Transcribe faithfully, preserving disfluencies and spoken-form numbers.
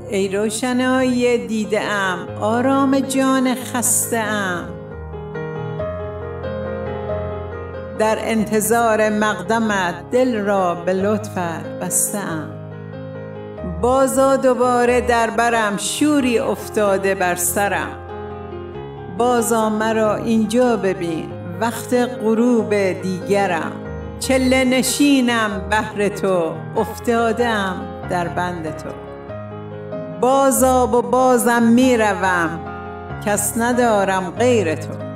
ای روشنایی دیده ام، آرام جان خسته ام، در انتظار مقدمت دل را به لطفت بسته ام. بازا دوباره در برم، شوری افتاده بر سرم، بازا مرا اینجا ببین وقت غروب دیگرم. چله نشینم بهر تو، افتادم در بند تو، بازا و بازم میروم، کس ندارم غیر تو.